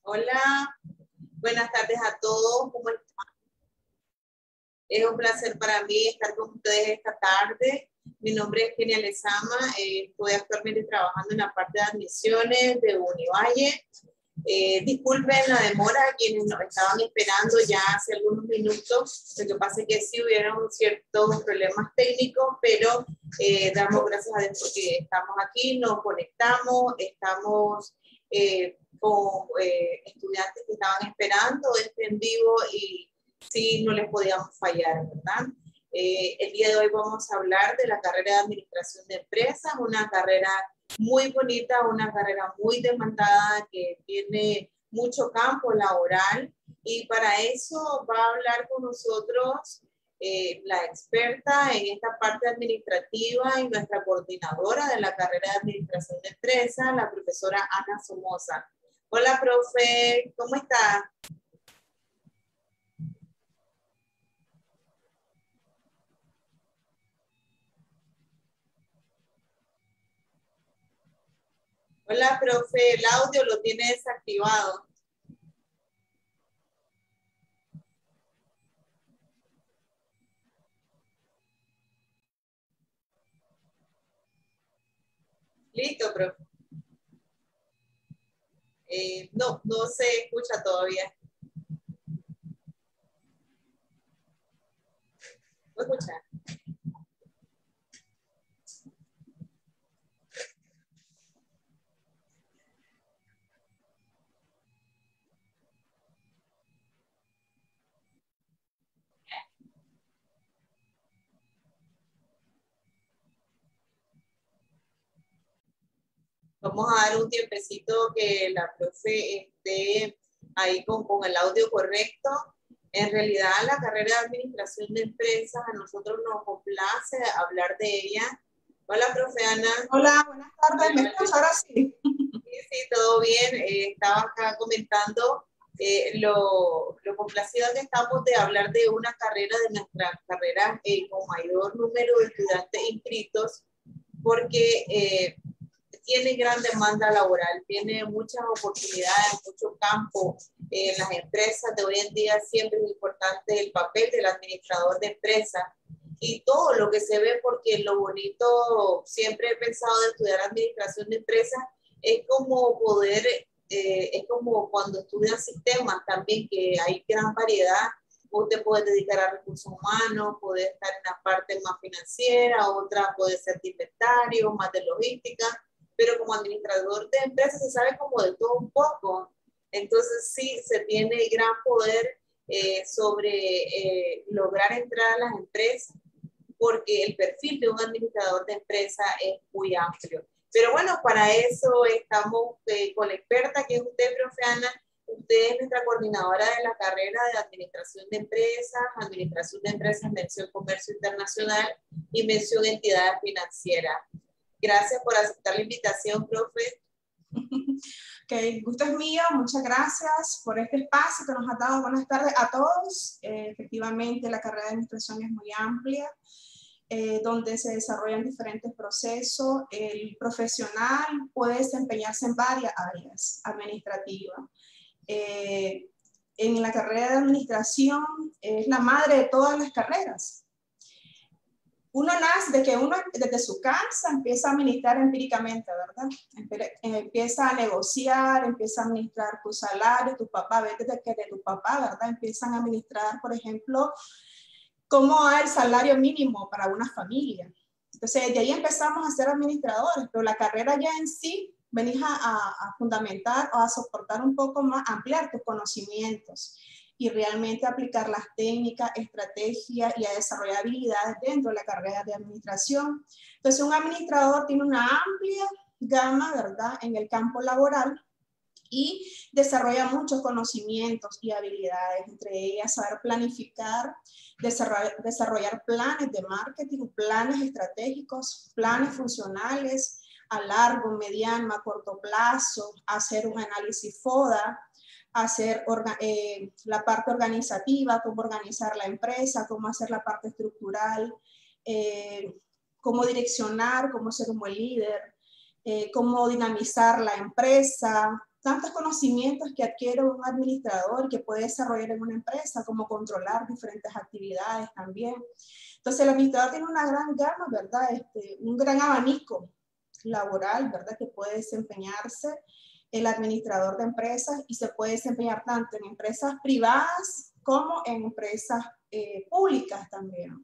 Hola, buenas tardes a todos. ¿Cómo están? Es un placer para mí estar con ustedes esta tarde. Mi nombre es Kenia Lezama. Estoy actualmente trabajando en la parte de admisiones de Univalle. Disculpen la demora a quienes nos estaban esperando ya hace algunos minutos. Lo que pasa es que sí hubieron ciertos problemas técnicos, pero damos gracias a Dios porque estamos aquí, nos conectamos, estamos con estudiantes que estaban esperando este en vivo y sí, no les podíamos fallar, ¿verdad? El día de hoy vamos a hablar de la carrera de Administración de Empresas, una carrera muy bonita, una carrera muy demandada que tiene mucho campo laboral y para eso va a hablar con nosotros la experta en esta parte administrativa y nuestra coordinadora de la carrera de Administración de Empresas, la profesora Ana Somoza. Hola, profe, ¿cómo está? Hola, profe, el audio lo tiene desactivado. Listo, profe. No se escucha todavía. ¿Me escucha? Vamos a dar un tiempecito que la profe esté ahí con el audio correcto. En realidad, la carrera de Administración de Empresas, a nosotros nos complace hablar de ella. Hola, profe Ana. Hola, buenas tardes. ¿Me escuchas ahora sí? Sí, todo bien. Estaba acá comentando lo complacido que estamos de hablar de una carrera, de nuestra carrera con mayor número de estudiantes inscritos, porque tiene gran demanda laboral, tiene muchas oportunidades, mucho campo en las empresas de hoy en día. Siempre es importante el papel del administrador de empresas y todo lo que se ve, porque lo bonito, siempre he pensado de estudiar administración de empresas, es como poder, es como cuando estudias sistemas también, que hay gran variedad. Usted puede dedicar a recursos humanos, puede estar en la parte más financiera, otra puede ser de inventario, más de logística, pero como administrador de empresas se sabe como de todo un poco. Entonces sí, se tiene gran poder sobre lograr entrar a las empresas, porque el perfil de un administrador de empresa es muy amplio. Pero bueno, para eso estamos con la experta que es usted, profe Ana. Usted es nuestra coordinadora de la carrera de Administración de Empresas, mención Comercio Internacional y mención Entidades Financieras. Gracias por aceptar la invitación, profe. Ok, el gusto es mío. Muchas gracias por este espacio que nos ha dado. Buenas tardes a todos. Efectivamente, la carrera de administración es muy amplia, donde se desarrollan diferentes procesos. El profesional puede desempeñarse en varias áreas administrativas. En la carrera de administración es la madre de todas las carreras. Uno nace de que uno desde su casa empieza a administrar empíricamente, ¿verdad? Empieza a negociar, empieza a administrar tu salario, tu papá, ves desde que de tu papá, ¿verdad? Empiezan a administrar, por ejemplo, cómo es el salario mínimo para una familia. Entonces, de ahí empezamos a ser administradores, pero la carrera ya en sí venís a fundamentar o a soportar un poco más, ampliar tus conocimientos y realmente aplicar las técnicas, estrategias y a desarrollar habilidades dentro de la carrera de administración. Entonces, un administrador tiene una amplia gama, ¿verdad?, en el campo laboral y desarrolla muchos conocimientos y habilidades, entre ellas saber planificar, desarrollar planes de marketing, planes estratégicos, planes funcionales a largo, mediano, a corto plazo, hacer un análisis FODA, hacer la parte organizativa, cómo organizar la empresa, cómo hacer la parte estructural, cómo direccionar, cómo ser un buen líder, cómo dinamizar la empresa. tantos conocimientos que adquiere un administrador que puede desarrollar en una empresa, como controlar diferentes actividades también. Entonces, el administrador tiene una gran gama, ¿verdad? Un gran abanico laboral, ¿verdad? Que puede desempeñarse el administrador de empresas y se puede desempeñar tanto en empresas privadas como en empresas públicas también.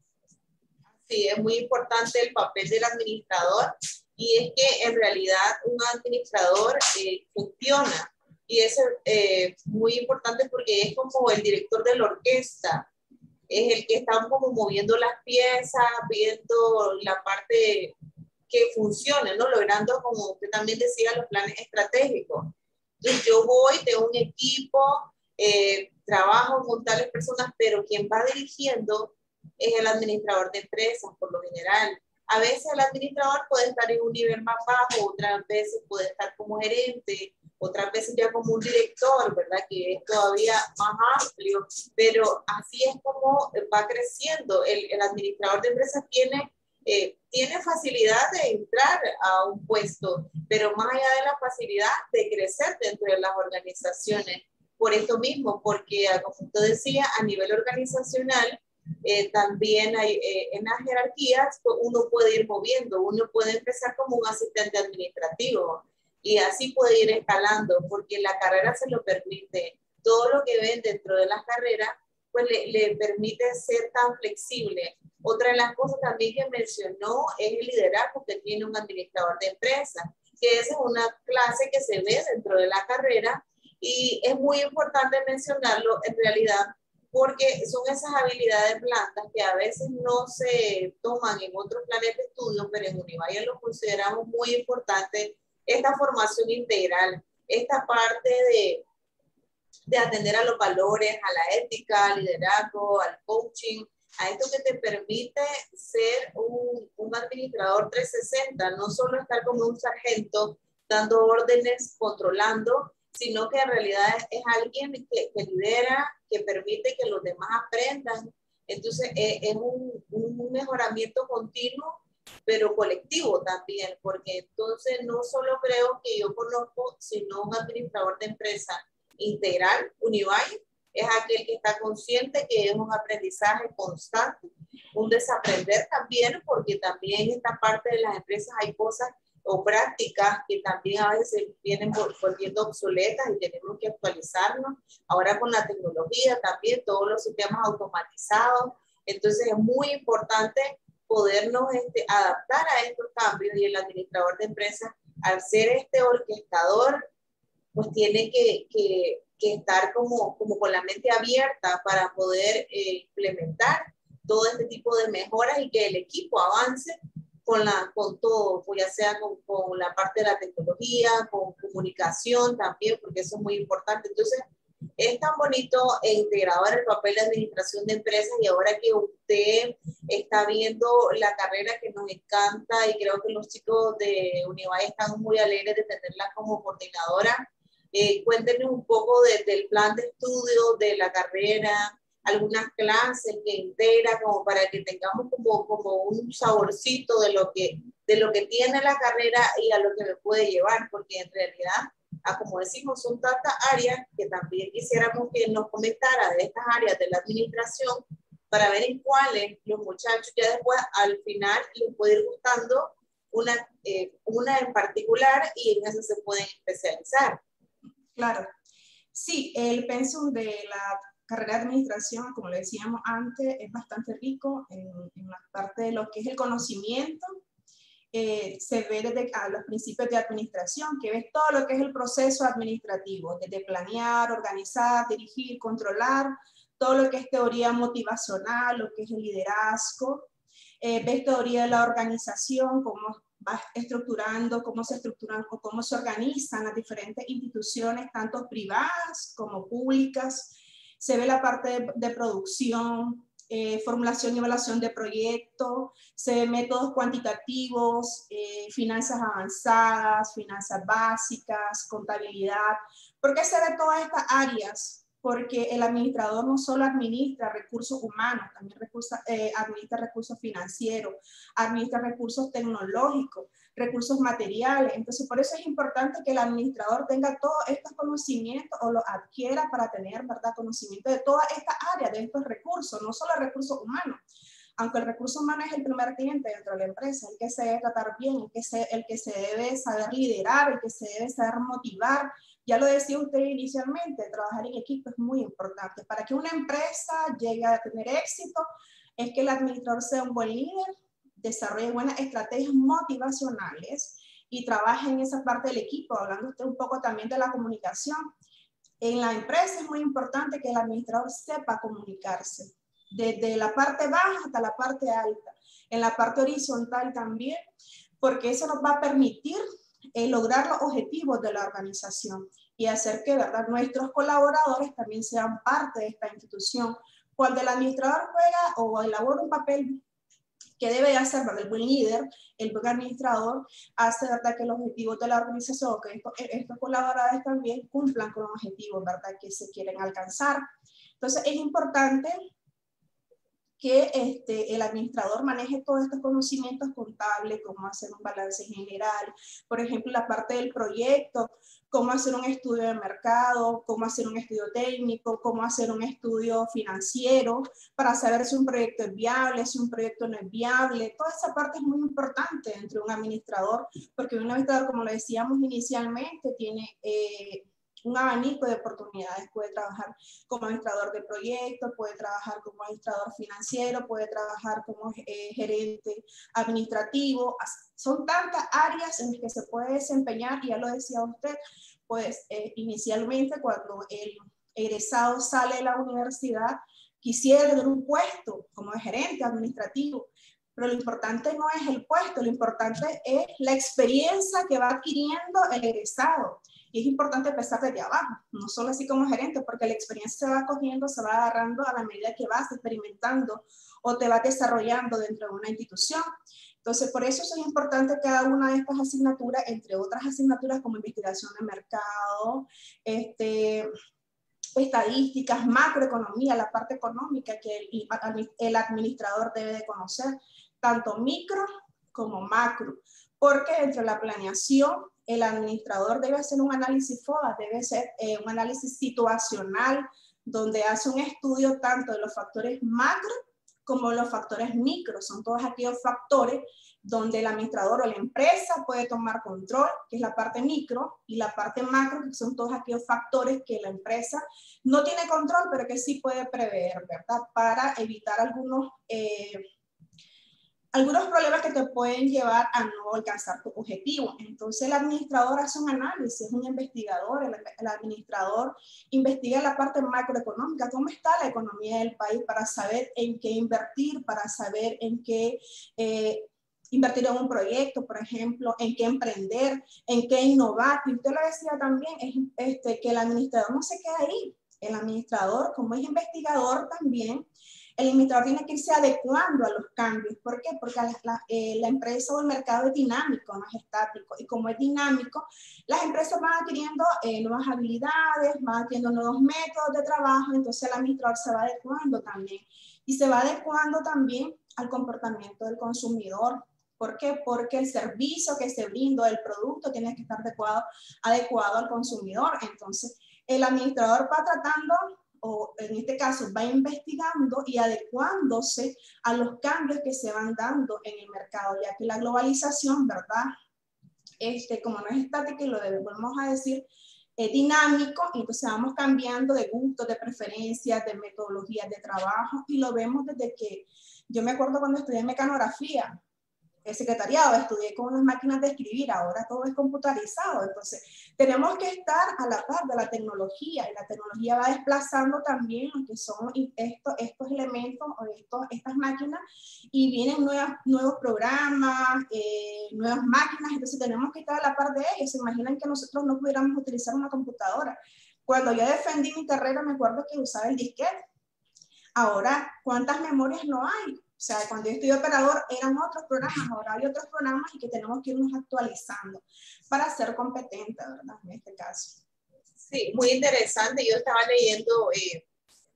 Sí, es muy importante el papel del administrador y es que en realidad un administrador funciona y es muy importante porque es como el director de la orquesta, es el que está como moviendo las piezas, viendo la parte que funcione, ¿no? Logrando, como usted también decía, los planes estratégicos. Entonces yo voy, tengo un equipo, trabajo con tales personas, pero quien va dirigiendo es el administrador de empresas, por lo general. A veces el administrador puede estar en un nivel más bajo, otras veces puede estar como gerente, otras veces ya como un director, ¿verdad? Que es todavía más amplio, pero así es como va creciendo. El administrador de empresas tiene facilidad de entrar a un puesto, pero más allá de la facilidad de crecer dentro de las organizaciones. Por esto mismo, porque como usted decía, a nivel organizacional, también hay en las jerarquías, uno puede ir moviendo, uno puede empezar como un asistente administrativo y así puede ir escalando, porque la carrera se lo permite. Todo lo que ven dentro de las carreras, pues le permite ser tan flexible. Otra de las cosas también que mencionó es el liderazgo que tiene un administrador de empresa, que esa es una clase que se ve dentro de la carrera y es muy importante mencionarlo en realidad porque son esas habilidades blandas que a veces no se toman en otros planes de estudio, pero en Univalle lo consideramos muy importante, esta formación integral, esta parte de atender a los valores, a la ética, al liderazgo, al coaching, a esto que te permite ser un administrador 360, no solo estar como un sargento dando órdenes, controlando, sino que en realidad es alguien que lidera, que permite que los demás aprendan. Entonces es un mejoramiento continuo, pero colectivo también, porque entonces no solo creo que yo conozco, sino un administrador de empresa integral, Univalle, es aquel que está consciente que es un aprendizaje constante, un desaprender también, porque también en esta parte de las empresas hay cosas o prácticas que también a veces vienen volviendo obsoletas y tenemos que actualizarnos. Ahora con la tecnología también, todos los sistemas automatizados. Entonces es muy importante podernos adaptar a estos cambios y el administrador de empresas, al ser este orquestador, pues tiene que estar como con la mente abierta para poder implementar todo este tipo de mejoras y que el equipo avance con todo, pues ya sea con la parte de la tecnología, con comunicación también, porque eso es muy importante. Entonces, es tan bonito e integrador el papel de administración de empresas y ahora que usted está viendo la carrera que nos encanta y creo que los chicos de Univalle están muy alegres de tenerla como coordinadora. Cuéntenos un poco del plan de estudio de la carrera, algunas clases que integra como para que tengamos como un saborcito de lo que tiene la carrera y a lo que me puede llevar, porque en realidad, como decimos, son tantas áreas que también quisiéramos que nos comentara de estas áreas de la administración para ver en cuáles los muchachos ya después al final les puede ir gustando una en particular y en eso se pueden especializar. Claro. Sí, el pensum de la carrera de administración, como le decíamos antes, es bastante rico en la parte de lo que es el conocimiento. Se ve desde los principios de administración, que ves todo lo que es el proceso administrativo, desde planear, organizar, dirigir, controlar, todo lo que es teoría motivacional, lo que es el liderazgo. Ves teoría de la organización, cómo va estructurando, cómo se estructuran o cómo se organizan las diferentes instituciones, tanto privadas como públicas. Se ve la parte de producción, formulación y evaluación de proyectos, se ven métodos cuantitativos, finanzas avanzadas, finanzas básicas, contabilidad. ¿Por qué se ve todas estas áreas? Porque el administrador no solo administra recursos humanos, también administra recursos financieros, administra recursos tecnológicos, recursos materiales. Entonces, por eso es importante que el administrador tenga todos estos conocimientos o los adquiera para tener, ¿verdad?, conocimiento de toda esta área, de estos recursos, no solo recursos humanos. Aunque el recurso humano es el primer cliente dentro de la empresa, el que se debe tratar bien, el que se debe saber liderar, el que se debe saber motivar. Ya lo decía usted inicialmente, trabajar en equipo es muy importante. Para que una empresa llegue a tener éxito, es que el administrador sea un buen líder, desarrolle buenas estrategias motivacionales y trabaje en esa parte del equipo. Hablando usted un poco también de la comunicación. En la empresa es muy importante que el administrador sepa comunicarse, desde la parte baja hasta la parte alta, en la parte horizontal también, porque eso nos va a permitir lograr los objetivos de la organización y hacer que, ¿verdad?, nuestros colaboradores también sean parte de esta institución. Cuando el administrador juega o elabora un papel que debe hacer, ¿verdad?, el buen líder, el buen administrador, hace, ¿verdad?, que los objetivos de la organización, que estos colaboradores también cumplan con los objetivos, ¿verdad?, que se quieren alcanzar. Entonces es importante que el administrador maneje todos estos conocimientos contables, cómo hacer un balance general, por ejemplo, la parte del proyecto, cómo hacer un estudio de mercado, cómo hacer un estudio técnico, cómo hacer un estudio financiero, para saber si un proyecto es viable, si un proyecto no es viable. Toda esa parte es muy importante entre un administrador, porque un administrador, como lo decíamos inicialmente, tiene un abanico de oportunidades. Puede trabajar como administrador de proyectos, puede trabajar como administrador financiero, puede trabajar como gerente administrativo. Son tantas áreas en las que se puede desempeñar, y ya lo decía usted, pues inicialmente cuando el egresado sale de la universidad quisiera tener un puesto como gerente administrativo, pero lo importante no es el puesto, lo importante es la experiencia que va adquiriendo el egresado. Y es importante empezar desde abajo, no solo así como gerente, porque la experiencia se va cogiendo, se va agarrando a la medida que vas experimentando o te vas desarrollando dentro de una institución. Entonces, por eso es importante cada una de estas asignaturas, entre otras asignaturas como investigación de mercado, estadísticas, macroeconomía, la parte económica que el administrador debe de conocer, tanto micro como macro, porque dentro de la planeación el administrador debe hacer un análisis FODA, debe ser un análisis situacional, donde hace un estudio tanto de los factores macro como los factores micro. Son todos aquellos factores donde el administrador o la empresa puede tomar control, que es la parte micro, y la parte macro, que son todos aquellos factores que la empresa no tiene control, pero que sí puede prever, ¿verdad?, para evitar algunos problemas que te pueden llevar a no alcanzar tu objetivo. Entonces el administrador hace un análisis, es un investigador, el administrador investiga la parte macroeconómica, cómo está la economía del país, para saber en qué invertir, para saber en qué invertir en un proyecto, por ejemplo, en qué emprender, en qué innovar. Y usted lo decía también, es que el administrador no se queda ahí. El administrador, como es investigador también, el administrador tiene que irse adecuando a los cambios. ¿Por qué? Porque la empresa o el mercado es dinámico, no es estático. Y como es dinámico, las empresas van adquiriendo nuevas habilidades, van adquiriendo nuevos métodos de trabajo, entonces el administrador se va adecuando también. Y se va adecuando también al comportamiento del consumidor. ¿Por qué? Porque el servicio que se brinda, el producto, tiene que estar adecuado al consumidor. Entonces, el administrador va tratando, o en este caso va investigando y adecuándose a los cambios que se van dando en el mercado, ya que la globalización, ¿verdad?, como no es estática, y lo volvemos a decir, es dinámico, entonces vamos cambiando de gustos, de preferencias, de metodologías de trabajo, y lo vemos desde que, yo me acuerdo cuando estudié mecanografía, el secretariado, estudié con unas máquinas de escribir, ahora todo es computarizado. Entonces tenemos que estar a la par de la tecnología, y la tecnología va desplazando también lo que son estos elementos o estas máquinas, y vienen nuevos programas, nuevas máquinas, entonces tenemos que estar a la par de ellos. Se imaginan que nosotros no pudiéramos utilizar una computadora. Cuando yo defendí mi carrera, me acuerdo que usaba el disquete. Ahora, ¿cuántas memorias no hay? O sea, cuando yo estudié operador eran otros programas, ahora hay otros programas, y que tenemos que irnos actualizando para ser competentes, ¿verdad?, en este caso. Sí, muy interesante. Yo estaba leyendo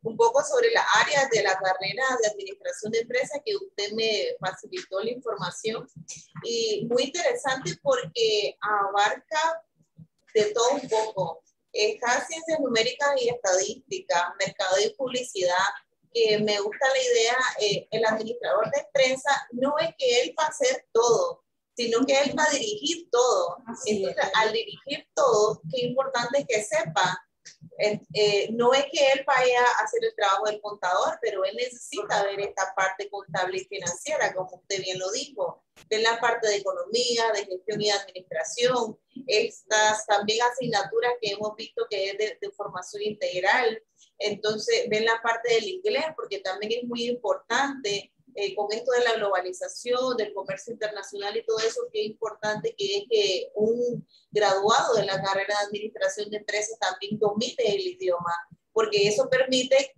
un poco sobre las áreas de la carrera de administración de empresas que usted me facilitó la información. Y muy interesante porque abarca de todo un poco. Está ciencias numéricas y estadísticas, mercado y publicidad, que me gusta la idea, el administrador de empresa no es que él va a hacer todo, sino que él va a dirigir todo. Entonces, al dirigir todo, qué importante es que sepa. No es que él vaya a hacer el trabajo del contador, pero él necesita ver esta parte contable y financiera, como usted bien lo dijo, ver la parte de economía, de gestión y administración, estas también asignaturas que hemos visto que es de formación integral. Entonces, ven la parte del inglés, porque también es muy importante con esto de la globalización, del comercio internacional y todo eso, que es importante que es que un graduado de la carrera de administración de empresas también domine el idioma, porque eso permite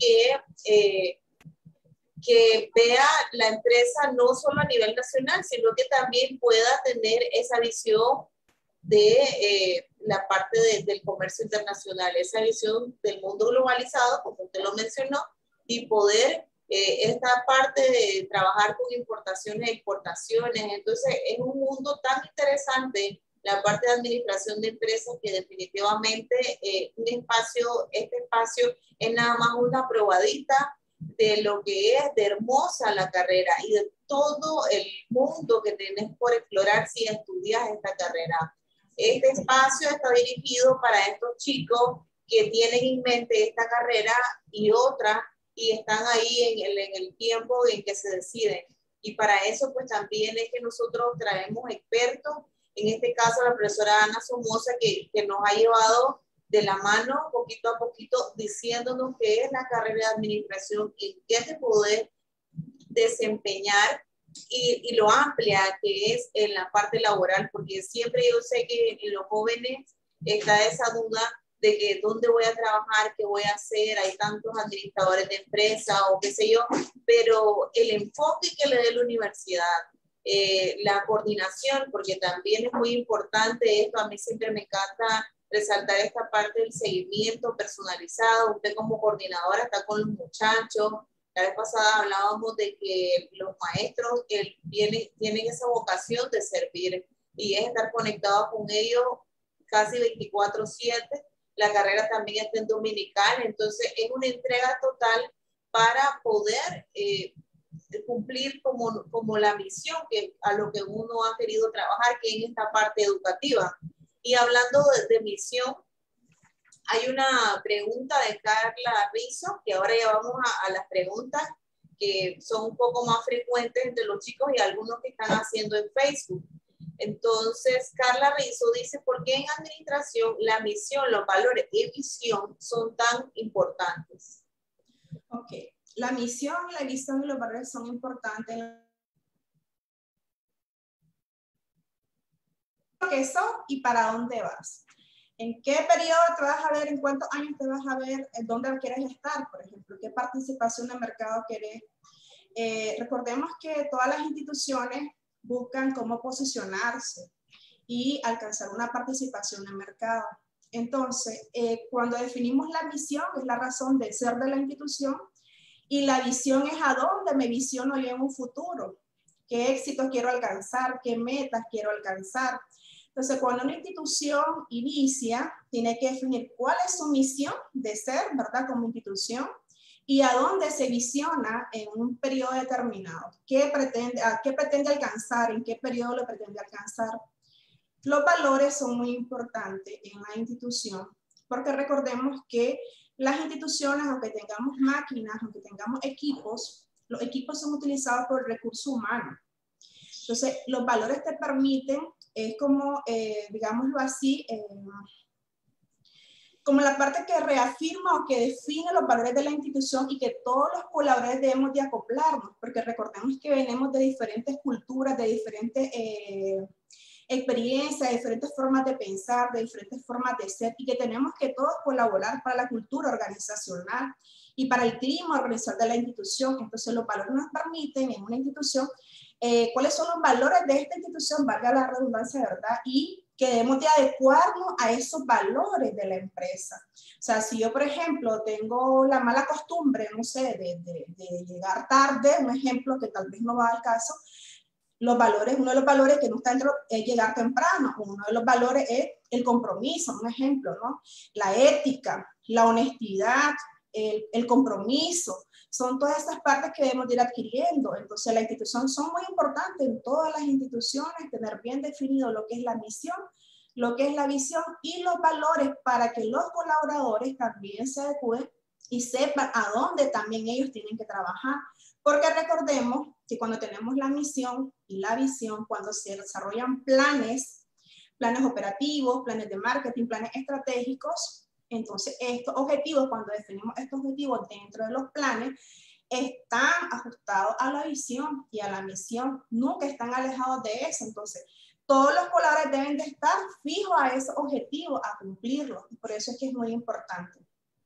que vea la empresa no solo a nivel nacional, sino que también pueda tener esa visión de la parte del comercio internacional, esa visión del mundo globalizado, como usted lo mencionó, y poder esta parte de trabajar con importaciones e exportaciones. Entonces, es un mundo tan interesante la parte de administración de empresas que definitivamente este espacio es nada más una probadita de lo que es de hermosa la carrera y de todo el mundo que tienes por explorar si estudias esta carrera. Este espacio está dirigido para estos chicos que tienen en mente esta carrera y otra y están ahí en el tiempo en que se deciden. Y para eso pues también es que nosotros traemos expertos, en este caso la profesora Ana Somoza, que nos ha llevado de la mano poquito a poquito diciéndonos qué es la carrera de administración, en qué te podés desempeñar y lo amplia que es en la parte laboral, porque siempre yo sé que en los jóvenes está esa duda de que dónde voy a trabajar, qué voy a hacer, hay tantos administradores de empresa o qué sé yo, pero el enfoque que le dé la universidad, la coordinación, porque también es muy importante esto, a mí siempre me encanta resaltar esta parte del seguimiento personalizado, usted como coordinadora está con los muchachos. La vez pasada hablábamos de que los maestros tienen esa vocación de servir y es estar conectados con ellos casi 24/7. La carrera también está en dominical, entonces es una entrega total para poder cumplir como la misión a lo que uno ha querido trabajar, que es esta parte educativa. Y hablando de misión, hay una pregunta de Carla Rizzo, que ahora ya vamos a las preguntas que son un poco más frecuentes entre los chicos y algunos que están haciendo en Facebook. Entonces, Carla Rizzo dice, ¿por qué en administración la misión, los valores y visión son tan importantes? Ok, la misión, la visión y los valores son importantes. ¿Qué son y para dónde vas? ¿En qué periodo te vas a ver? ¿En cuántos años te vas a ver? ¿Dónde quieres estar, por ejemplo? ¿Qué participación de mercado querés? Recordemos que todas las instituciones buscan cómo posicionarse y alcanzar una participación en mercado. Entonces, cuando definimos la misión, es la razón de ser de la institución, y la visión es a dónde me visiono yo en un futuro, qué éxitos quiero alcanzar, qué metas quiero alcanzar. Entonces, cuando una institución inicia, tiene que definir cuál es su misión de ser, ¿verdad? Como institución, y a dónde se visiona en un periodo determinado. ¿Qué pretende alcanzar? ¿En qué periodo lo pretende alcanzar? Los valores son muy importantes en la institución, porque recordemos que las instituciones, aunque tengamos máquinas, aunque tengamos equipos, los equipos son utilizados por el recurso humano. Entonces, los valores te permiten, es como, digámoslo así, como la parte que reafirma o que define los valores de la institución y que todos los colaboradores debemos de acoplarnos, porque recordemos que venimos de diferentes culturas, de diferentes experiencias, de diferentes formas de pensar, de diferentes formas de ser, y que tenemos que todos colaborar para la cultura organizacional y para el clima organizacional de la institución. Entonces, los valores nos permiten en una institución cuáles son los valores de esta institución, valga la redundancia, ¿verdad? Y que debemos de adecuarnos a esos valores de la empresa. O sea, si yo, por ejemplo, tengo la mala costumbre, no sé, de llegar tarde, un ejemplo que tal vez no va al caso, los valores, uno de los valores que no está dentro es llegar temprano, uno de los valores es el compromiso, un ejemplo, ¿no? La ética, la honestidad, el compromiso, son todas estas partes que debemos ir adquiriendo. Entonces, la institución son muy importantes en todas las instituciones, tener bien definido lo que es la misión, lo que es la visión y los valores para que los colaboradores también se adecúen y sepan a dónde también ellos tienen que trabajar. Porque recordemos que cuando tenemos la misión y la visión, cuando se desarrollan planes operativos, planes de marketing, planes estratégicos, entonces estos objetivos, cuando definimos estos objetivos dentro de los planes, están ajustados a la visión y a la misión, nunca están alejados de eso. Entonces, todos los colaboradores deben de estar fijos a esos objetivos, a cumplirlos, y por eso es que es muy importante.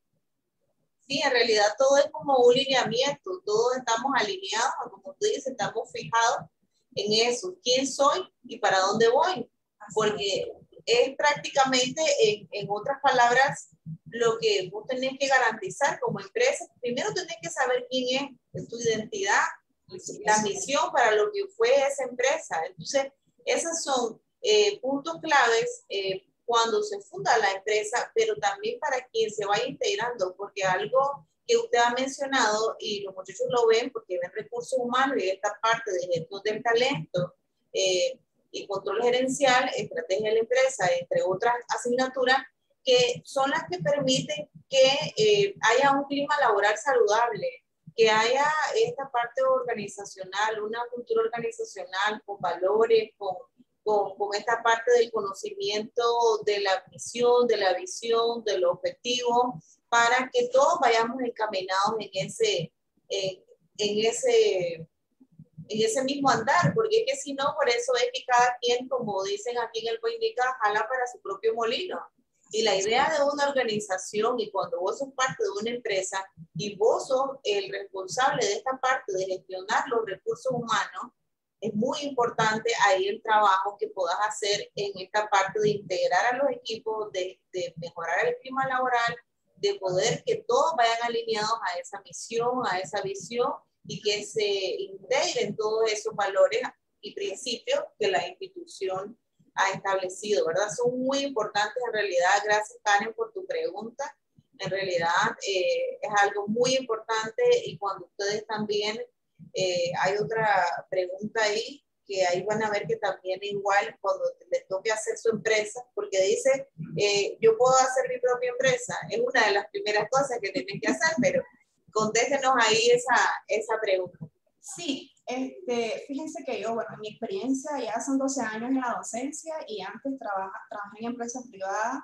Sí, en realidad todo es como un lineamiento, todos estamos alineados, como tú dices, estamos fijados en eso, quién soy y para dónde voy, porque es prácticamente, en otras palabras, lo que vos tenés que garantizar como empresa. Primero tenés que saber quién es tu identidad, la misión para lo que fue esa empresa. Entonces, esos son puntos claves cuando se funda la empresa, pero también para quien se vaya integrando, porque algo que usted ha mencionado y los muchachos lo ven porque ven recursos humanos y esta parte de gestión del talento y control gerencial, estrategia de la empresa, entre otras asignaturas, que son las que permiten que haya un clima laboral saludable, que haya esta parte organizacional, una cultura organizacional con valores, con esta parte del conocimiento de la misión, de la visión, del objetivo, para que todos vayamos encaminados en ese mismo andar, porque es que si no, por eso es que cada quien, como dicen aquí en el Boinica, jala para su propio molino. Y la idea de una organización, y cuando vos sos parte de una empresa y vos sos el responsable de esta parte de gestionar los recursos humanos, es muy importante ahí el trabajo que puedas hacer en esta parte de integrar a los equipos, de mejorar el clima laboral, de poder que todos vayan alineados a esa misión, a esa visión, y que se integren todos esos valores y principios que la institución ha establecido, ¿verdad? Son muy importantes en realidad. Gracias, Karen, por tu pregunta. En realidad es algo muy importante, y cuando ustedes también, hay otra pregunta ahí, que ahí van a ver que también igual cuando les toque hacer su empresa, porque dice, yo puedo hacer mi propia empresa, es una de las primeras cosas que tienen que hacer, pero contéstenos ahí esa pregunta. Sí, fíjense que yo, bueno, en mi experiencia ya son 12 años en la docencia y antes trabajé en empresas privadas.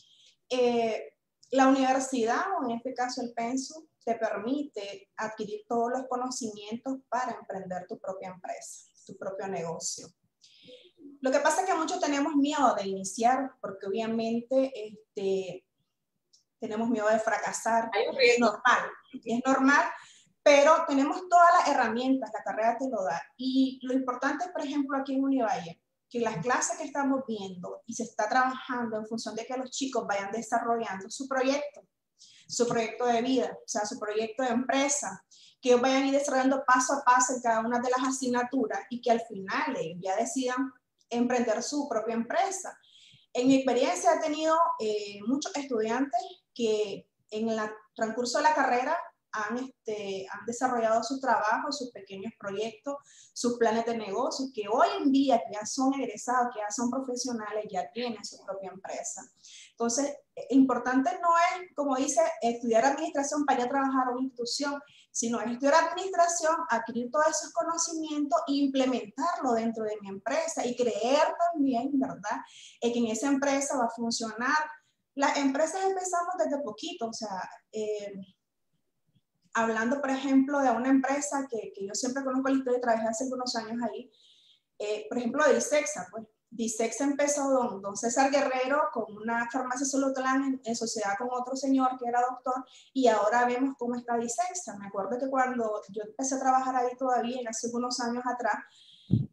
La universidad, o en este caso el Pensum, te permite adquirir todos los conocimientos para emprender tu propia empresa, tu propio negocio. Lo que pasa es que muchos tenemos miedo de iniciar porque obviamente tenemos miedo de fracasar. Es normal, pero tenemos todas las herramientas, la carrera te lo da. Y lo importante es, por ejemplo, aquí en Univalle, que las clases que estamos viendo y se está trabajando en función de que los chicos vayan desarrollando su proyecto de vida, o sea, su proyecto de empresa, que ellos vayan a ir desarrollando paso a paso en cada una de las asignaturas y que al final ellos ya decidan emprender su propia empresa. En mi experiencia he tenido muchos estudiantes que en el transcurso de la carrera han desarrollado sus trabajos, sus pequeños proyectos, sus planes de negocio, que hoy en día que ya son egresados, que ya son profesionales, ya tienen su propia empresa. Entonces, importante no es, como dice, estudiar administración para ir a trabajar a una institución, sino es estudiar administración, adquirir todos esos conocimientos e implementarlo dentro de mi empresa y creer también, ¿verdad?, que en esa empresa va a funcionar. Las empresas empezamos desde poquito, o sea, hablando, por ejemplo, de una empresa que yo siempre conozco la historia, trabajé hace algunos años ahí, por ejemplo, de Disexa, pues. Disexa empezó don César Guerrero con una farmacia Solotlán en sociedad con otro señor que era doctor, y ahora vemos cómo está Disexa. Me acuerdo que cuando yo empecé a trabajar ahí todavía, hace unos años atrás,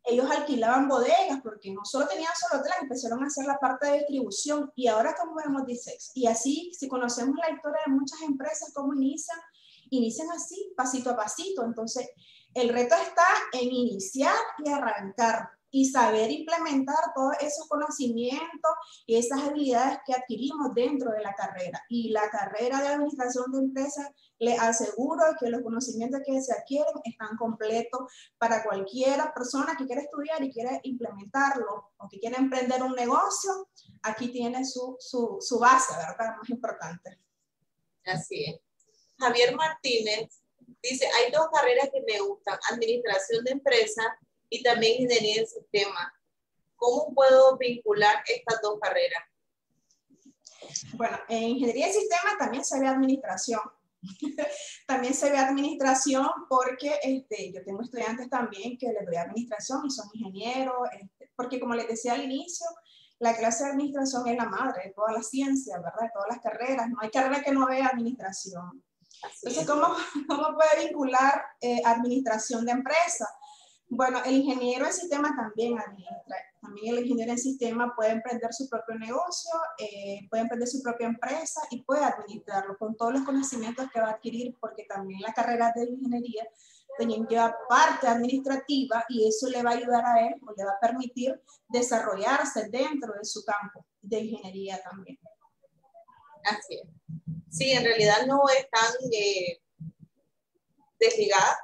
ellos alquilaban bodegas porque no solo tenían solo hoteles, empezaron a hacer la parte de distribución y ahora como vemos dice, y así si conocemos la historia de muchas empresas cómo inician así, pasito a pasito. Entonces el reto está en iniciar y arrancar y saber implementar todos esos conocimientos y esas habilidades que adquirimos dentro de la carrera. Y la carrera de administración de empresas, les aseguro que los conocimientos que se adquieren están completos para cualquier persona que quiera estudiar y quiera implementarlo o que quiera emprender un negocio. Aquí tiene su base, ¿verdad? Más importante. Así es. Javier Martínez dice, hay dos carreras que me gustan, administración de empresas y también ingeniería de sistemas. ¿Cómo puedo vincular estas dos carreras? Bueno, en ingeniería de sistemas también se ve administración. También se ve administración porque yo tengo estudiantes también que les doy administración y son ingenieros, porque como les decía al inicio, la clase de administración es la madre de todas las ciencias, ¿verdad? De todas las carreras. No hay carrera que no vea administración. Entonces, ¿cómo puede vincular administración de empresa? Bueno, el ingeniero en sistema también administra. También el ingeniero en sistema puede emprender su propio negocio, puede emprender su propia empresa y puede administrarlo con todos los conocimientos que va a adquirir, porque también la carrera de ingeniería también lleva parte administrativa y eso le va a ayudar a él o le va a permitir desarrollarse dentro de su campo de ingeniería también. Así es. Sí, en realidad no es tan desligada.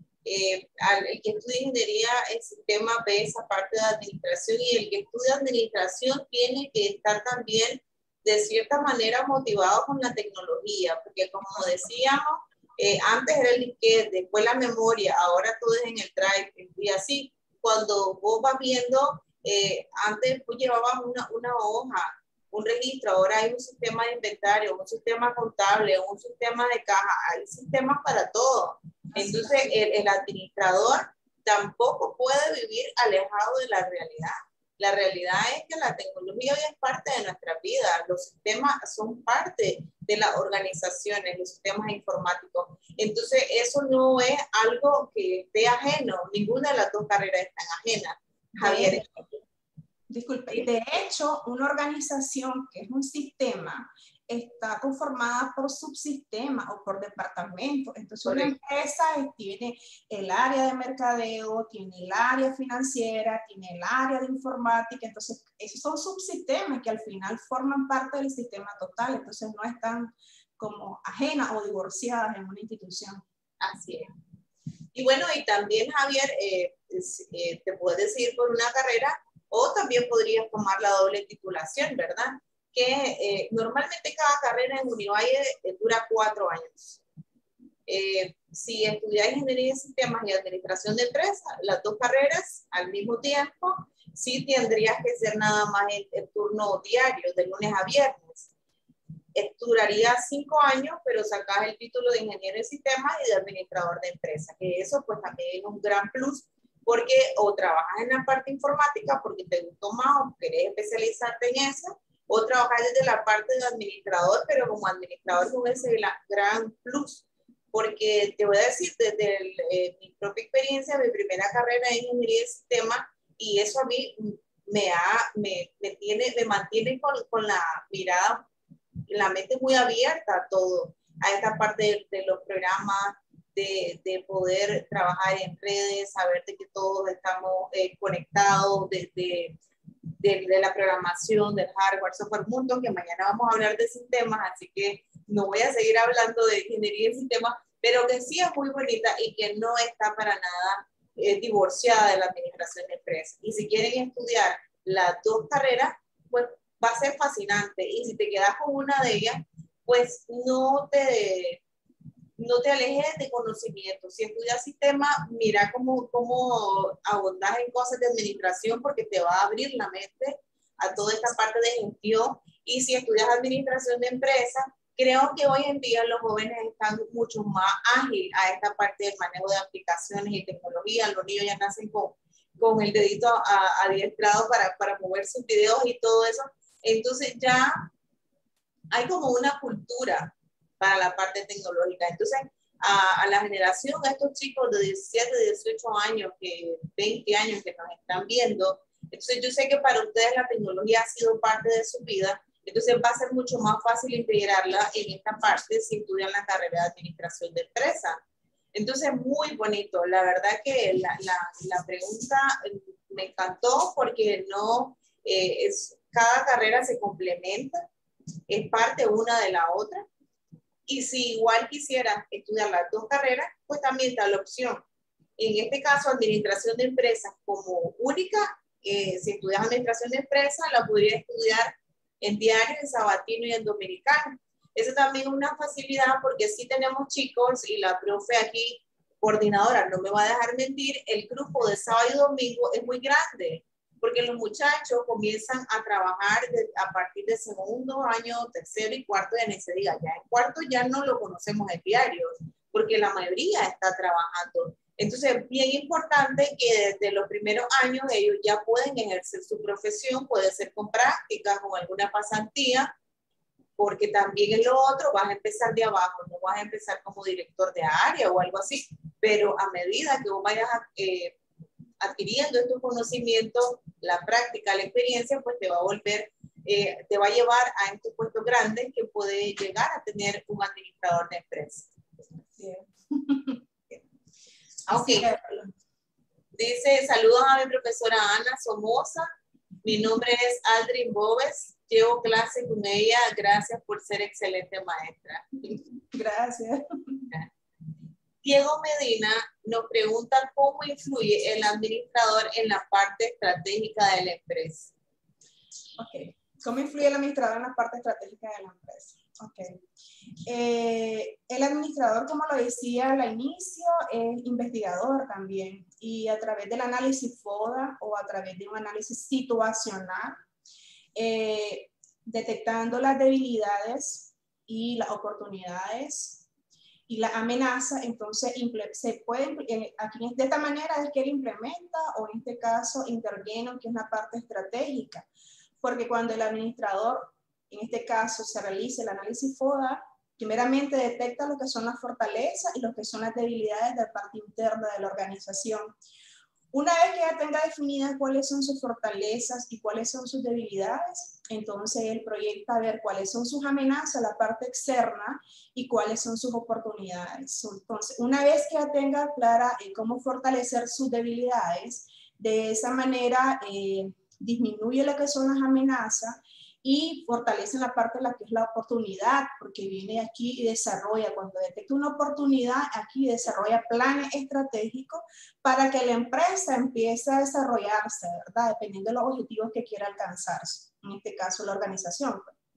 El que estudia ingeniería en sistema ve esa parte de administración y el que estudia administración tiene que estar también de cierta manera motivado con la tecnología, porque como decíamos, antes era el disquete, después la memoria, ahora todo es en el drive y así. Cuando vos vas viendo, antes vos llevabas una hoja, un registro, ahora hay un sistema de inventario, un sistema contable, un sistema de caja, hay sistemas para todo. Entonces, el administrador tampoco puede vivir alejado de la realidad. La realidad es que la tecnología hoy es parte de nuestra vida. Los sistemas son parte de las organizaciones, los sistemas informáticos. Entonces, eso no es algo que esté ajeno. Ninguna de las dos carreras están ajenas. Javier. Disculpe, de hecho, una organización que es un sistema está conformada por subsistemas o por departamentos. Entonces, una empresa tiene el área de mercadeo, tiene el área financiera, tiene el área de informática. Entonces, esos son subsistemas que al final forman parte del sistema total. Entonces, no están como ajenas o divorciadas en una institución. Así es. Y bueno, y también, Javier, te puedes decidir por una carrera o también podrías tomar la doble titulación, ¿verdad? Que normalmente cada carrera en Univalle dura 4 años. Si estudias ingeniería de sistemas y administración de empresas, las dos carreras al mismo tiempo, sí tendrías que ser nada más el turno diario, de lunes a viernes. Duraría 5 años, pero sacas el título de ingeniero de sistemas y de administrador de empresas, que eso pues también es un gran plus, porque o trabajas en la parte informática porque te gustó más o querés especializarte en eso, o trabajar desde la parte de administrador, pero como administrador no es el gran plus, porque te voy a decir, desde mi propia experiencia, mi primera carrera en ingeniería de sistemas, y eso a mí me mantiene con la mirada, la mente muy abierta a todo, a esta parte de los programas, de poder trabajar en redes, saber de que todos estamos conectados, de la programación, del hardware, software, mundo, que mañana vamos a hablar de sistemas, así que no voy a seguir hablando de ingeniería de sistemas, pero que sí es muy bonita y que no está para nada divorciada de la administración de empresas. Y si quieren estudiar las dos carreras, pues va a ser fascinante. Y si te quedas con una de ellas, pues no te alejes de conocimiento. Si estudias sistema, mira cómo abondas en cosas de administración porque te va a abrir la mente a toda esta parte de gestión. Y si estudias administración de empresas, creo que hoy en día los jóvenes están mucho más ágiles a esta parte del manejo de aplicaciones y tecnología. Los niños ya nacen con el dedito adiestrado para mover sus videos y todo eso. Entonces ya hay como una cultura para la parte tecnológica. Entonces, a la generación, a estos chicos de 17, 18 años, 20 años que nos están viendo. Entonces yo sé que para ustedes la tecnología ha sido parte de su vida, entonces va a ser mucho más fácil integrarla en esta parte si estudian la carrera de administración de empresas. Entonces, muy bonito. La verdad que la pregunta me encantó porque no, cada carrera se complementa, es parte una de la otra. Y si igual quisiera estudiar las dos carreras, pues también está la opción. En este caso, administración de empresas como única, si estudias administración de empresas, la podría estudiar en diario, en sabatino y en dominicano. Eso también es una facilidad porque sí tenemos chicos y la profe aquí, coordinadora, no me va a dejar mentir, el grupo de sábado y domingo es muy grande porque los muchachos comienzan a trabajar a partir de segundo año, tercero y cuarto de necesidad. Ya en cuarto ya no lo conocemos en diario porque la mayoría está trabajando. Entonces, bien importante que desde los primeros años ellos ya pueden ejercer su profesión, puede ser con prácticas, con alguna pasantía, porque también en lo otro vas a empezar de abajo, no vas a empezar como director de área o algo así, pero a medida que vos vayas adquiriendo estos conocimientos, la práctica, la experiencia, pues te va a volver, te va a llevar a estos puestos grandes que puede llegar a tener un administrador de empresa. Ok. Dice, saludos a mi profesora Ana Somoza. Mi nombre es Aldrin Bobes. Llevo clase con ella. Gracias por ser excelente maestra. Gracias. Diego Medina nos pregunta cómo influye el administrador en la parte estratégica de la empresa. Ok. ¿Cómo influye el administrador en la parte estratégica de la empresa? Ok. El administrador, como lo decía al inicio, es investigador también, y a través del análisis FODA o a través de un análisis situacional, detectando las debilidades y las oportunidades y la amenaza, entonces se puede, aquí de esta manera es que él implementa, o en este caso interviene en que es una parte estratégica, porque cuando el administrador, en este caso, se realiza el análisis FODA, primeramente detecta lo que son las fortalezas y lo que son las debilidades de la parte interna de la organización. Una vez que ya tenga definidas cuáles son sus fortalezas y cuáles son sus debilidades, entonces él proyecta a ver cuáles son sus amenazas, la parte externa, y cuáles son sus oportunidades. Entonces, una vez que ya tenga clara cómo fortalecer sus debilidades, de esa manera disminuye lo que son las amenazas y fortalece la parte de la que es la oportunidad, porque viene aquí y desarrolla, cuando detecta una oportunidad, aquí desarrolla planes estratégicos para que la empresa empiece a desarrollarse, ¿verdad? Dependiendo de los objetivos que quiera alcanzarse, en este caso la organización.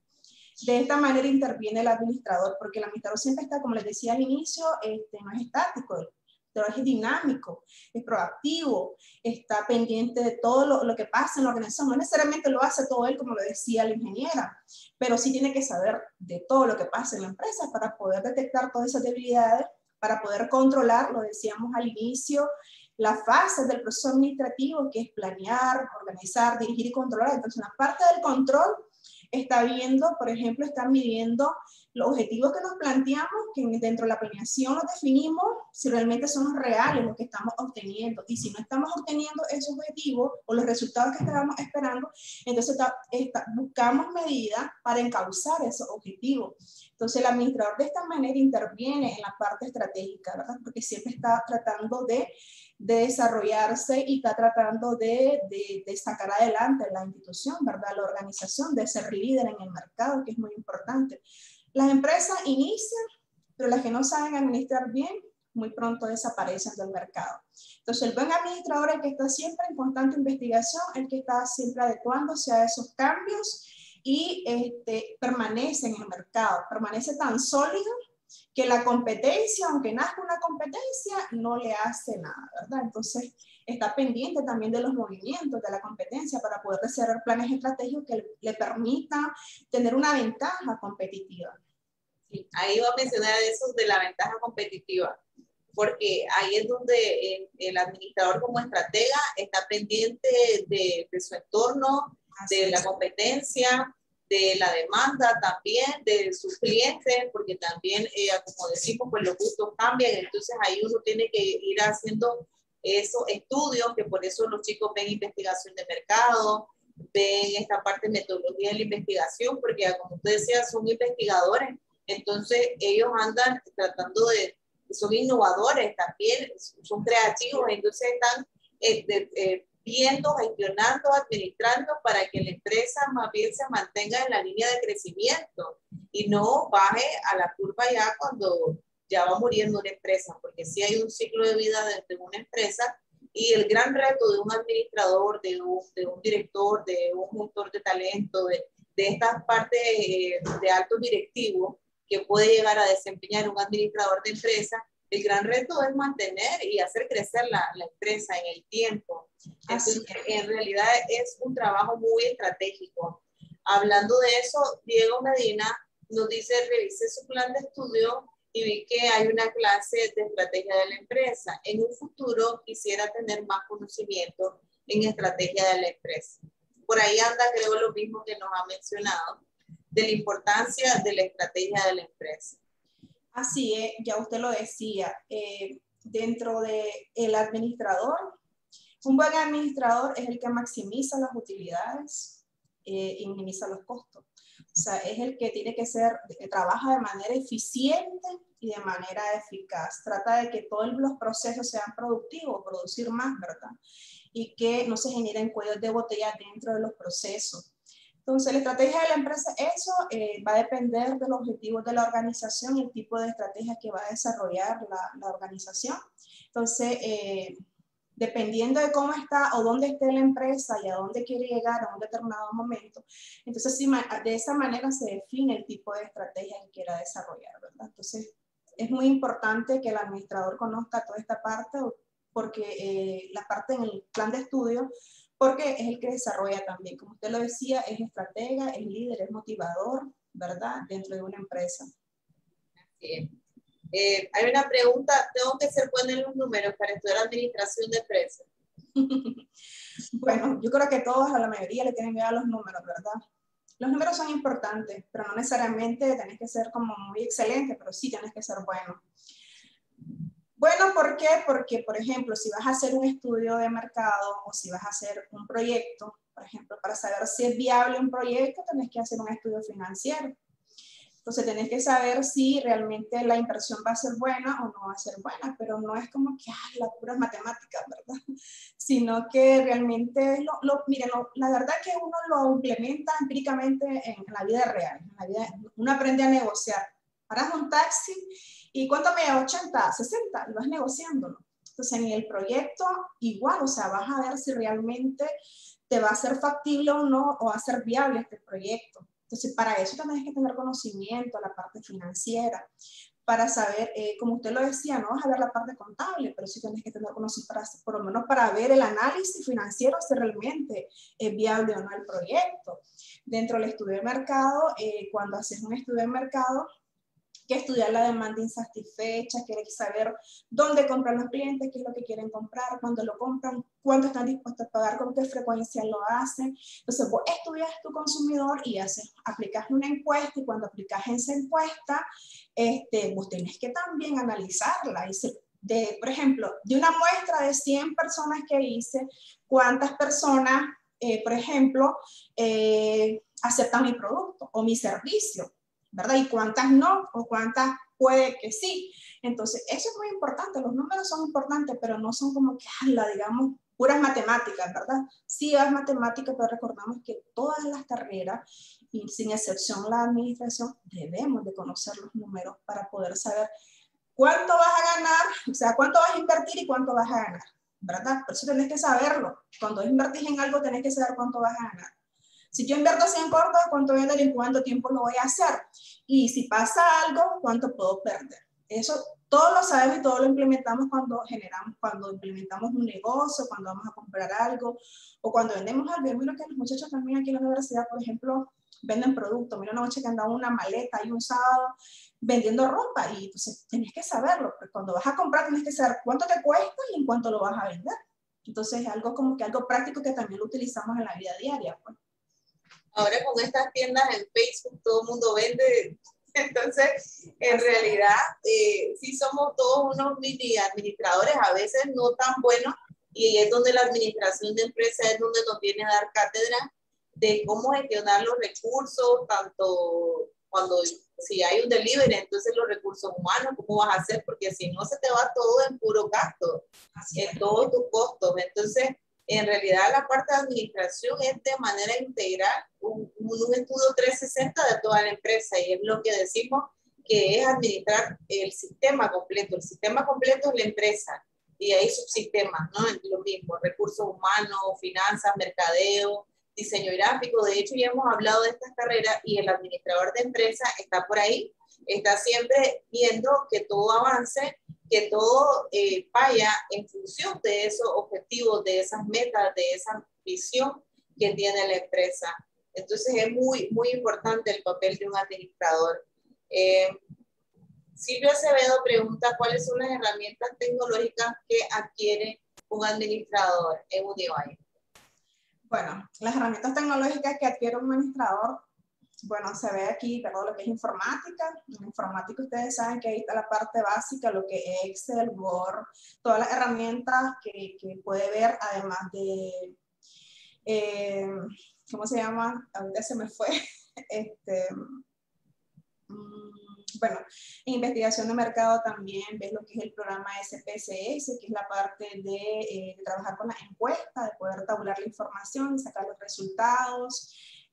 De esta manera interviene el administrador, porque el administrador siempre está, como les decía al inicio, no es estático, pero es dinámico, es proactivo, está pendiente de todo lo que pasa en la organización. No necesariamente lo hace todo él, como lo decía la ingeniera, pero sí tiene que saber de todo lo que pasa en la empresa para poder detectar todas esas debilidades, para poder controlar, lo decíamos al inicio, las fases del proceso administrativo, que es planear, organizar, dirigir y controlar. Entonces, una parte del control está viendo, por ejemplo, está midiendo los objetivos que nos planteamos, que dentro de la planeación los definimos, si realmente son reales los que estamos obteniendo. Y si no estamos obteniendo esos objetivos o los resultados que estábamos esperando, entonces buscamos medidas para encauzar esos objetivos. Entonces el administrador de esta manera interviene en la parte estratégica, ¿verdad? Porque siempre está tratando de desarrollarse y está tratando de sacar adelante la institución, ¿verdad? La organización, de ser líder en el mercado, que es muy importante. Las empresas inician, pero las que no saben administrar bien, muy pronto desaparecen del mercado. Entonces, el buen administrador es el que está siempre en constante investigación, el que está siempre adecuándose a esos cambios y permanece en el mercado, permanece tan sólido que la competencia, aunque nazca una competencia, no le hace nada, ¿verdad? Entonces, está pendiente también de los movimientos de la competencia para poder desarrollar planes estratégicos que le permitan tener una ventaja competitiva. Sí, ahí va a mencionar eso de la ventaja competitiva, porque ahí es donde el administrador como estratega está pendiente de su entorno, de la competencia, de la demanda también, de sus clientes, porque también, como decimos, pues los gustos cambian, entonces ahí uno tiene que ir haciendo esos estudios, que por eso los chicos ven investigación de mercado, ven esta parte de metodología de la investigación, porque como usted decía, son investigadores, entonces ellos andan tratando de, son innovadores también, son creativos, entonces están viendo, gestionando, administrando para que la empresa más bien se mantenga en la línea de crecimiento y no baje a la curva ya cuando ya va muriendo una empresa, porque sí hay un ciclo de vida de una empresa y el gran reto de un administrador, de un director, de un gestor de talento, de estas partes de alto directivo que puede llegar a desempeñar un administrador de empresa, el gran reto es mantener y hacer crecer la empresa en el tiempo. Entonces, en realidad es un trabajo muy estratégico. Hablando de eso, Diego Medina nos dice, revise su plan de estudio y vi que hay una clase de estrategia de la empresa. En un futuro quisiera tener más conocimiento en estrategia de la empresa. Por ahí anda, creo, lo mismo que nos ha mencionado, de la importancia de la estrategia de la empresa. Así es, ya usted lo decía, dentro del administrador, un buen administrador es el que maximiza las utilidades y minimiza los costos. O sea, es el que tiene que ser, trabaja de manera eficiente y de manera eficaz. Trata de que todos los procesos sean productivos, producir más, ¿verdad? Y que no se generen cuellos de botella dentro de los procesos. Entonces, la estrategia de la empresa, eso va a depender de los objetivos de la organización y el tipo de estrategia que va a desarrollar la organización. Entonces, dependiendo de cómo está o dónde esté la empresa y a dónde quiere llegar a un determinado momento, entonces sí, de esa manera se define el tipo de estrategia que quiera desarrollar, ¿verdad? Entonces, es muy importante que el administrador conozca toda esta parte, porque la parte en el plan de estudio, porque es el que desarrolla también, como usted lo decía, es estratega, es líder, es motivador, ¿verdad? Dentro de una empresa. Bien. Hay una pregunta, ¿tengo que ser buena en los números para estudiar administración de empresas? Bueno, yo creo que todos, a la mayoría, le tienen miedo a los números, ¿verdad? Los números son importantes, pero no necesariamente tenés que ser como muy excelente, pero sí tienes que ser bueno. Bueno, ¿por qué? Porque, por ejemplo, si vas a hacer un estudio de mercado o si vas a hacer un proyecto, por ejemplo, para saber si es viable un proyecto, tenés que hacer un estudio financiero. Entonces, tenés que saber si realmente la inversión va a ser buena o no va a ser buena, pero no es como que, ay, las puras matemáticas, ¿verdad? Sino que realmente, miren, la verdad que uno lo implementa empíricamente en la vida real. En la vida, uno aprende a negociar. Paras un taxi y ¿cuánto me da? 80, 60, y vas negociándolo. Entonces, en el proyecto, igual, o sea, vas a ver si realmente te va a ser factible o no, o va a ser viable este proyecto. Entonces, para eso también hay que tener conocimiento, la parte financiera, para saber, como usted lo decía, no vas a ver la parte contable, pero sí tienes que tener conocimiento, por lo menos para ver el análisis financiero, si realmente es viable o no el proyecto. Dentro del estudio de mercado, cuando haces un estudio de mercado, que estudiar la demanda insatisfecha, quieres saber dónde compran los clientes, qué es lo que quieren comprar, cuándo lo compran, cuánto están dispuestos a pagar, con qué frecuencia lo hacen. Entonces, vos estudias tu consumidor y aplicas una encuesta, y cuando aplicas esa encuesta, vos tenés que también analizarla. Por ejemplo, de una muestra de 100 personas que hice, ¿cuántas personas, por ejemplo, aceptan mi producto o mi servicio? ¿Verdad? ¿Y cuántas no? ¿O cuántas puede que sí? Entonces, eso es muy importante. Los números son importantes, pero no son como que, digamos, puras matemáticas, ¿verdad? Sí, es matemática, pero recordamos que todas las carreras, y sin excepción la administración, debemos de conocer los números para poder saber cuánto vas a ganar, o sea, cuánto vas a invertir y cuánto vas a ganar, ¿verdad? Por eso tenés que saberlo. Cuando invertís en algo, tenés que saber cuánto vas a ganar. Si yo invierto así en corto, ¿cuánto voy a dar y en cuánto tiempo lo voy a hacer? Y si pasa algo, ¿cuánto puedo perder? Eso todos lo sabemos y todos lo implementamos cuando implementamos un negocio, cuando vamos a comprar algo o cuando vendemos algo. Mira que los muchachos también aquí en la universidad, por ejemplo, venden productos. Mira una noche que andaba una maleta y un sábado vendiendo ropa y entonces tenés que saberlo. Porque cuando vas a comprar tienes que saber cuánto te cuesta y en cuánto lo vas a vender. Entonces es algo como que algo práctico que también lo utilizamos en la vida diaria, pues. Ahora con estas tiendas en Facebook todo el mundo vende, entonces en realidad sí somos todos unos mini administradores, a veces no tan buenos, y es donde la administración de empresas es donde nos viene a dar cátedra de cómo gestionar los recursos, tanto cuando si hay un delivery, entonces los recursos humanos, ¿cómo vas a hacer? Porque si no se te va todo en puro gasto, en todos tus costos. Entonces, en realidad la parte de administración es de manera integral un estudio 360 de toda la empresa, y es lo que decimos que es administrar el sistema completo. El sistema completo es la empresa y hay subsistemas, ¿no? Lo mismo, recursos humanos, finanzas, mercadeo, diseño gráfico. De hecho, ya hemos hablado de estas carreras y el administrador de empresa está por ahí, está siempre viendo que todo avance, que todo vaya en función de esos objetivos, de esas metas, de esa visión que tiene la empresa. Entonces es muy, muy importante el papel de un administrador. Silvia Acevedo pregunta cuáles son las herramientas tecnológicas que adquiere un administrador en Univalle. Bueno, las herramientas tecnológicas que adquiere un administrador, bueno, se ve aquí, ¿verdad? Lo que es informática. En informática ustedes saben que ahí está la parte básica, lo que es Excel, Word, todas las herramientas que puede ver, además de, ¿cómo se llama? Ahorita se me fue. Bueno, en investigación de mercado también ves lo que es el programa SPSS, que es la parte de trabajar con las encuestas, de poder tabular la información, sacar los resultados.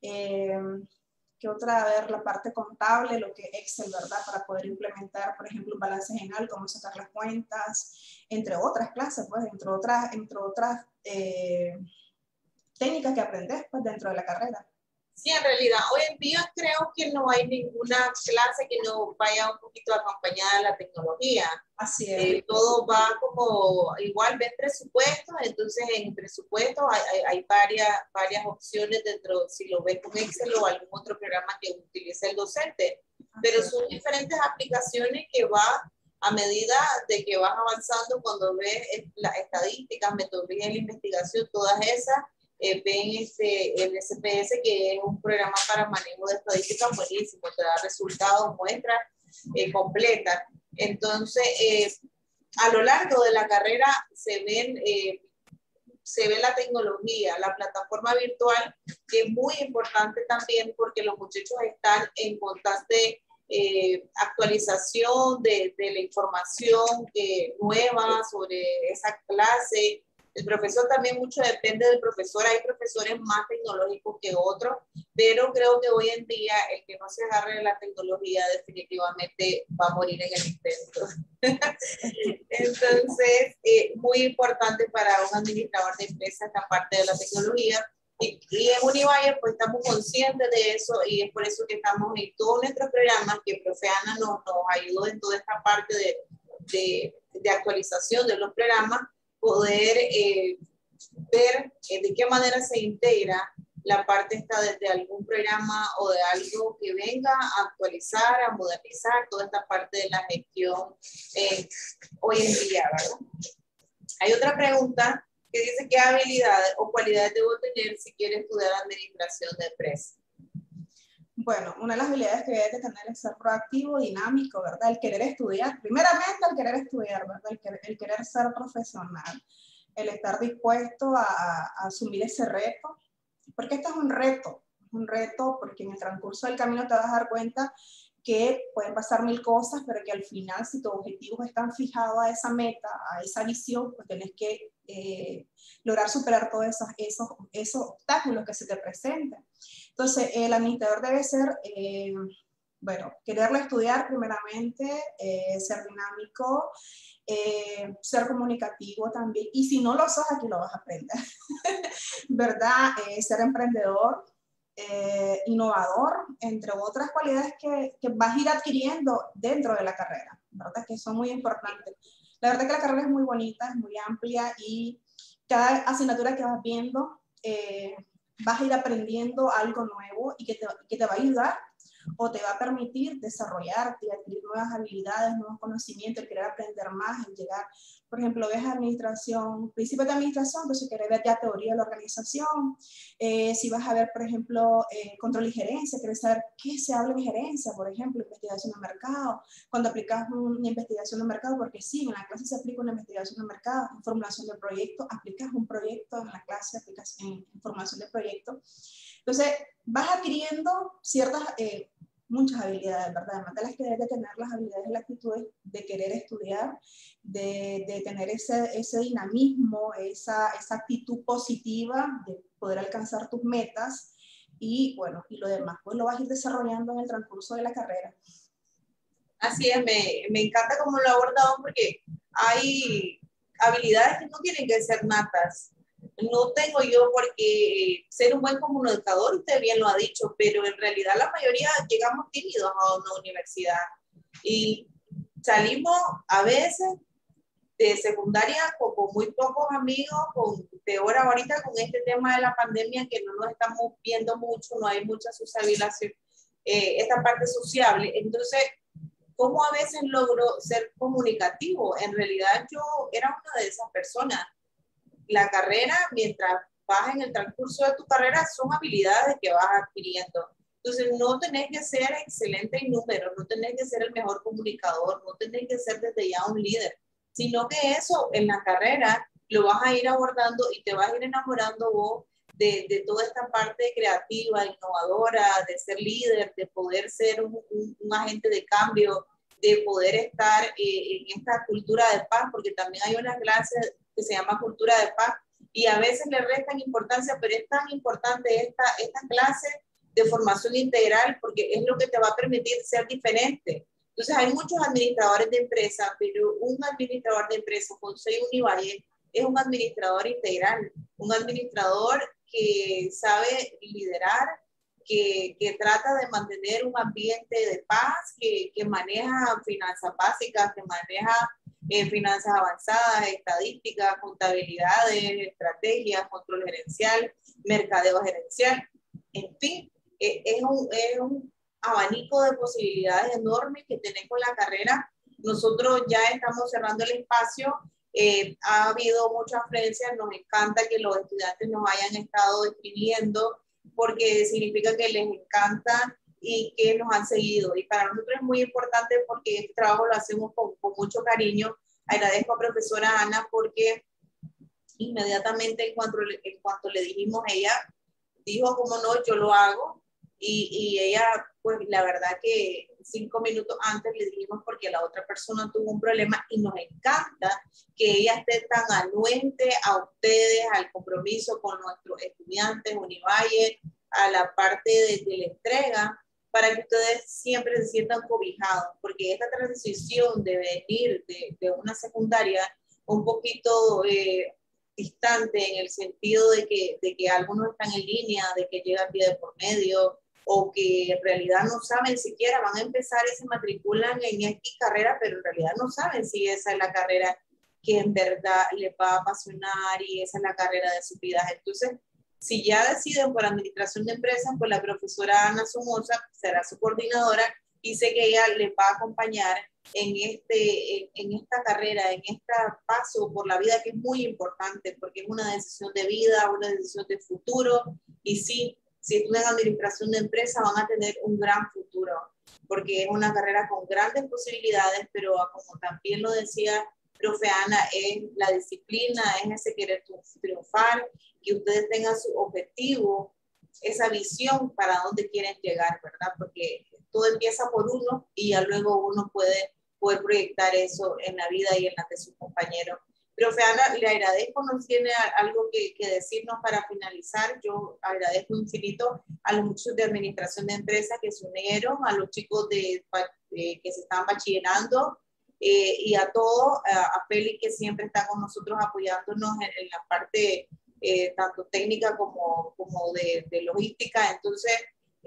¿Qué otra? A ver, la parte contable, lo que es Excel, ¿verdad? Para poder implementar, por ejemplo, un balance general, cómo sacar las cuentas, entre otras clases, pues, entre otras técnicas que aprendes, pues, dentro de la carrera. Sí, en realidad, hoy en día creo que no hay ninguna clase que no vaya un poquito acompañada de la tecnología. Así es. Todo va como, igual ven presupuestos, entonces en presupuestos hay varias opciones dentro, si lo ves con Excel o algún otro programa que utilice el docente. Pero son diferentes aplicaciones que va a medida de que vas avanzando, cuando ves las estadísticas, metodologías de la investigación, todas esas, ven el SPS, que es un programa para manejo de estadísticas buenísimo, te da resultados, muestras completas. Entonces, a lo largo de la carrera se ve la tecnología, la plataforma virtual, que es muy importante también porque los muchachos están en constante actualización de la información nueva sobre esa clase. El profesor también mucho depende del profesor. Hay profesores más tecnológicos que otros, pero creo que hoy en día el que no se agarre de la tecnología definitivamente va a morir en el intento. Entonces, muy importante para un administrador de empresa esta parte de la tecnología. Y en Univalle pues estamos conscientes de eso, y es por eso que estamos en todos nuestros programas, que profe Ana nos ayudó en toda esta parte de actualización de los programas, poder ver de qué manera se integra la parte esta de algún programa o de algo que venga a actualizar, a modernizar toda esta parte de la gestión hoy en día, ¿verdad? Hay otra pregunta que dice: ¿qué habilidades o cualidades debo tener si quiero estudiar administración de empresas? Bueno, una de las habilidades que debes de tener es ser proactivo, dinámico, ¿verdad? El querer estudiar, primeramente el querer estudiar, ¿verdad? El querer ser profesional, el estar dispuesto a asumir ese reto, porque este es un reto porque en el transcurso del camino te vas a dar cuenta que pueden pasar mil cosas, pero que al final, si tus objetivos están fijados a esa meta, a esa visión, pues tienes que lograr superar todos esos obstáculos que se te presenten. Entonces, el administrador debe ser, bueno, quererlo estudiar primeramente, ser dinámico, ser comunicativo también, y si no lo sos, aquí lo vas a aprender, ¿verdad? Ser emprendedor, innovador, entre otras cualidades que vas a ir adquiriendo dentro de la carrera, ¿verdad? Que son muy importantes. La verdad que la carrera es muy bonita, es muy amplia, y cada asignatura que vas viendo, vas a ir aprendiendo algo nuevo y que te va a ayudar o te va a permitir desarrollarte y adquirir nuevas habilidades, nuevos conocimientos, el querer aprender más, el llegar, por ejemplo, ves administración, principios de administración, entonces querés ver ya teoría de la organización. Si vas a ver, por ejemplo, control y gerencia, querés saber qué se habla en gerencia, por ejemplo, investigación de mercado, cuando aplicas una investigación de mercado, porque sí, en la clase se aplica una investigación de mercado, en formulación de proyecto, aplicas un proyecto en la clase, aplicas en formación de proyecto. Entonces, vas adquiriendo ciertas, muchas habilidades, ¿verdad? Además de las que debes de tener, las habilidades y las actitudes de querer estudiar, de tener ese dinamismo, esa actitud positiva de poder alcanzar tus metas y, bueno, y lo demás, pues lo vas a ir desarrollando en el transcurso de la carrera. Así es, me encanta cómo lo ha abordado porque hay habilidades que no tienen que ser natas. No tengo yo por qué ser un buen comunicador, usted bien lo ha dicho, pero en realidad la mayoría llegamos tímidos a una universidad y salimos a veces de secundaria con muy pocos amigos, peor ahorita con este tema de la pandemia que no nos estamos viendo mucho, no hay mucha socialización, esta parte sociable. Entonces, ¿cómo a veces logro ser comunicativo? En realidad yo era una de esas personas. La carrera, mientras vas en el transcurso de tu carrera, son habilidades que vas adquiriendo. Entonces, no tenés que ser excelente en números, no tenés que ser el mejor comunicador, no tenés que ser desde ya un líder, sino que eso en la carrera lo vas a ir abordando y te vas a ir enamorando vos de toda esta parte creativa, innovadora, de ser líder, de poder ser un agente de cambio, de poder estar en esta cultura de paz, porque también hay una clase que se llama cultura de paz y a veces le restan importancia, pero es tan importante esta clase de formación integral porque es lo que te va a permitir ser diferente. Entonces hay muchos administradores de empresas, pero un administrador de empresas con 6 Univalle es un administrador integral, un administrador que sabe liderar, que trata de mantener un ambiente de paz, que maneja finanzas básicas, que maneja finanzas avanzadas, estadísticas, contabilidades, estrategias, control gerencial, mercadeo gerencial, en fin, es un abanico de posibilidades enormes que tenés con la carrera. Nosotros ya estamos cerrando el espacio. Ha habido mucha afluencia, nos encanta que los estudiantes nos hayan estado escribiendo porque significa que les encanta y que nos han seguido. Y para nosotros es muy importante porque este trabajo lo hacemos con mucho cariño. Agradezco a profesora Ana porque inmediatamente en cuanto le dijimos, ella dijo, como no, yo lo hago. Y ella, pues la verdad que 5 minutos antes le dijimos porque la otra persona tuvo un problema y nos encanta que ella esté tan anuente a ustedes, al compromiso con nuestros estudiantes, Univalle, a la parte de la entrega, para que ustedes siempre se sientan cobijados, porque esta transición de venir de una secundaria un poquito distante en el sentido de que algunos están en línea, de que llegan vía de por medio, o que en realidad no saben siquiera, van a empezar y se matriculan en X carrera, pero en realidad no saben si esa es la carrera que en verdad les va a apasionar y esa es la carrera de su vida. Entonces, si ya deciden por administración de empresas, pues la profesora Ana Somoza será su coordinadora y sé que ella les va a acompañar en esta carrera, en este paso por la vida que es muy importante porque es una decisión de vida, una decisión de futuro y sí, si estudian administración de empresas van a tener un gran futuro porque es una carrera con grandes posibilidades, pero como también lo decía profe Ana, es la disciplina, es ese querer triunfar, que ustedes tengan su objetivo, esa visión para dónde quieren llegar, ¿verdad? Porque todo empieza por uno y ya luego uno puede poder proyectar eso en la vida y en la de sus compañeros. Profe Ana, le agradezco, ¿nos tiene algo que decirnos para finalizar? Yo agradezco infinito a los muchachos de administración de empresas que se unieron, a los chicos que se están bachillerando, y a todos, a Félix que siempre está con nosotros apoyándonos en la parte tanto técnica como de logística. Entonces,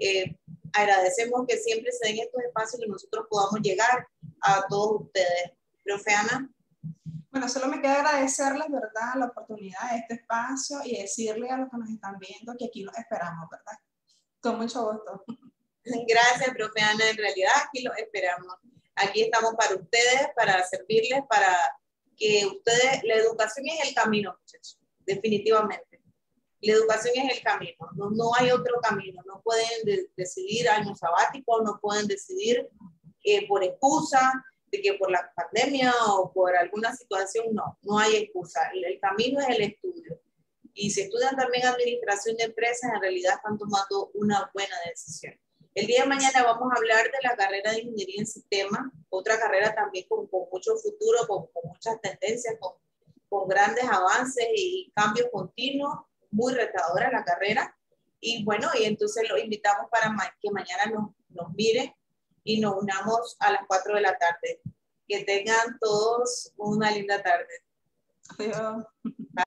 agradecemos que siempre se den estos espacios y nosotros podamos llegar a todos ustedes. Profe Ana. Bueno, solo me queda agradecerles, ¿verdad?, la oportunidad de este espacio y decirle a los que nos están viendo que aquí los esperamos, ¿verdad? Con mucho gusto. Gracias, profe Ana. En realidad aquí los esperamos. Aquí estamos para ustedes, para servirles, para que ustedes, la educación es el camino, muchachos, definitivamente. La educación es el camino, no hay otro camino. No pueden decidir año sabático, no pueden decidir por excusa de que por la pandemia o por alguna situación, no hay excusa. El camino es el estudio. Y si estudian también administración de empresas, en realidad están tomando una buena decisión. El día de mañana vamos a hablar de la carrera de ingeniería en sistemas, otra carrera también con mucho futuro, con muchas tendencias, con grandes avances y cambios continuos, muy retadora la carrera. Y bueno, y entonces los invitamos para que mañana nos miren y nos unamos a las 4 de la tarde. Que tengan todos una linda tarde. Adiós.